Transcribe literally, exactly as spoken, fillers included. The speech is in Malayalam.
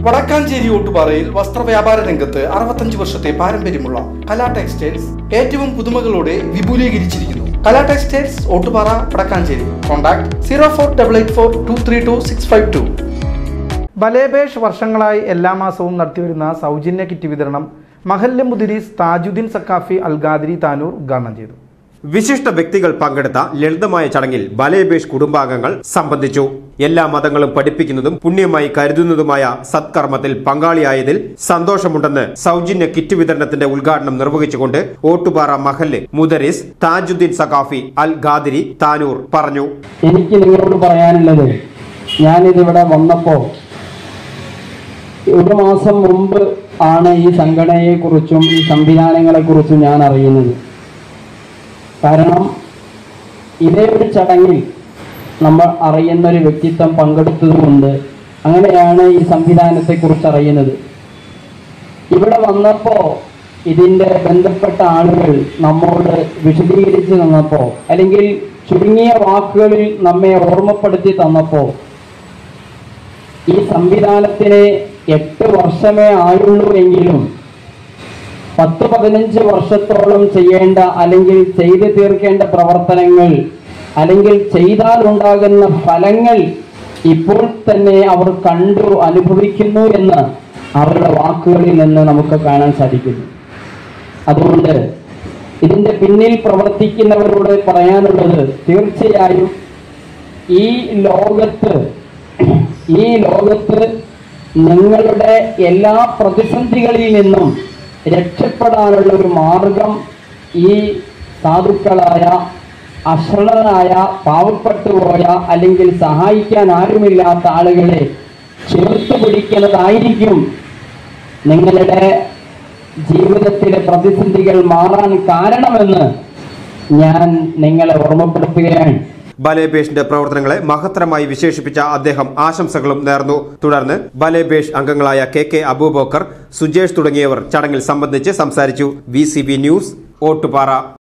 വടക്കാഞ്ചേരി ഓട്ടുപാറയിൽ വസ്ത്രവ്യാപാര രംഗത്ത് അറുപത്തഞ്ച് വർഷത്തെ പാരമ്പര്യമുള്ള കലാ ടെക്സ്റ്റൈൽസ് ഏറ്റവും പുതുമകളോടെ വിപുലീകരിച്ചിരിക്കുന്നു. Kala textiles Ottupara Vadakkanchery. Contact zero four double eight four two three two six five two. ബലേബേഷ് വർഷങ്ങളായി എല്ലാ മാസവും നടത്തിവരുന്ന സൗജന്യ കിറ്റ് വിതരണം മഹല്ല് മുദിരീസ് താജുദ്ദീൻ സക്കാഫി അൽഗാദിരി താനൂർ ഉദ്ഘാടനം ചെയ്തു. വിശിഷ്ട വ്യക്തികൾ പങ്കെടുത്ത ലളിതമായ ചടങ്ങിൽ ബലേബേഷ് കുടുംബാംഗങ്ങൾ സംബന്ധിച്ചു. എല്ലാ മതങ്ങളും പഠിപ്പിക്കുന്നതും പുണ്യമായി കരുതുന്നതുമായ സത്കർമ്മത്തിൽ പങ്കാളിയായതിൽ സന്തോഷമുണ്ടെന്ന് സൗജന്യ കിറ്റ് വിതരണത്തിന്റെ ഉദ്ഘാടനം നിർവഹിച്ചുകൊണ്ട് ഓട്ടുപാറ മഹല്ല് മുദരീസ് താജുദ്ദീൻ സഖാഫി അൽ ഖാദിരി താനൂർ പറഞ്ഞു. എനിക്ക് നിങ്ങളോട് പറയാനുള്ളത്, ഞാനിതിവിടെ വന്നപ്പോ ഒരു മാസം മുമ്പ് ആണ് ഈ സംഘടനയെ കുറിച്ചും ഈ സംവിധാനങ്ങളെ കുറിച്ചും ഞാൻ അറിയുന്നത്. കാരണം ഇതേ ഒരു ചടങ്ങിൽ നമ്മൾ അറിയുന്നൊരു വ്യക്തിത്വം പങ്കെടുത്തതുകൊണ്ട് അങ്ങനെയാണ് ഈ സംവിധാനത്തെക്കുറിച്ച് അറിയുന്നത്. ഇവിടെ വന്നപ്പോൾ ഇതിൻ്റെ ബന്ധപ്പെട്ട ആളുകൾ നമ്മോട് വിശദീകരിച്ച് തന്നപ്പോൾ, അല്ലെങ്കിൽ ചുരുങ്ങിയ വാക്കുകളിൽ നമ്മെ ഓർമ്മപ്പെടുത്തി തന്നപ്പോൾ, ഈ സംവിധാനത്തിന് എട്ട് വർഷമേ ആയുള്ളൂ എങ്കിലും പത്ത് പതിനഞ്ച് വർഷത്തോളം ചെയ്യേണ്ട അല്ലെങ്കിൽ ചെയ്തു തീർക്കേണ്ട പ്രവർത്തനങ്ങൾ അല്ലെങ്കിൽ ചെയ്താൽ ഉണ്ടാകുന്ന ഫലങ്ങൾ ഇപ്പോൾ തന്നെ അവർ കണ്ടു അനുഭവിക്കുന്നു എന്ന് അവരുടെ വാക്കുകളിൽ നിന്ന് നമുക്ക് കാണാൻ സാധിക്കുന്നു. അതുകൊണ്ട് ഇതിൻ്റെ പിന്നിൽ പ്രവർത്തിക്കുന്നവരോട് പറയാനുള്ളത്, തീർച്ചയായും ഈ ലോകത്ത് ഈ ലോകത്ത് നിങ്ങളുടെ എല്ലാ പ്രതിസന്ധികളിൽ നിന്നും രക്ഷപ്പെടാനുള്ള ഒരു മാർഗം ഈ സാധുക്കളായ അശ്രണനായ പാവപ്പെട്ടുപോയ അല്ലെങ്കിൽ സഹായിക്കാൻ ആരുമില്ലാത്ത ആളുകളെ ചേർത്ത് പിടിക്കുന്നതായിരിക്കും നിങ്ങളുടെ ജീവിതത്തിലെ പ്രതിസന്ധികൾ മാറാൻ കാരണമെന്ന് ഞാൻ നിങ്ങളെ ഓർമ്മപ്പെടുത്തുകയാണ്. ബലേബേഷിന്റെ പ്രവർത്തനങ്ങളെ മഹത്തരമായി വിശേഷിപ്പിച്ച അദ്ദേഹം ആശംസകളും നേർന്നു. തുടർന്ന് ബലേബേഷ് അംഗങ്ങളായ കെ കെ അബൂബക്കർ, സുജേഷ് തുടങ്ങിയവർ ചടങ്ങിൽ സംബന്ധിച്ച് സംസാരിച്ചു. V C B news, Ottupara.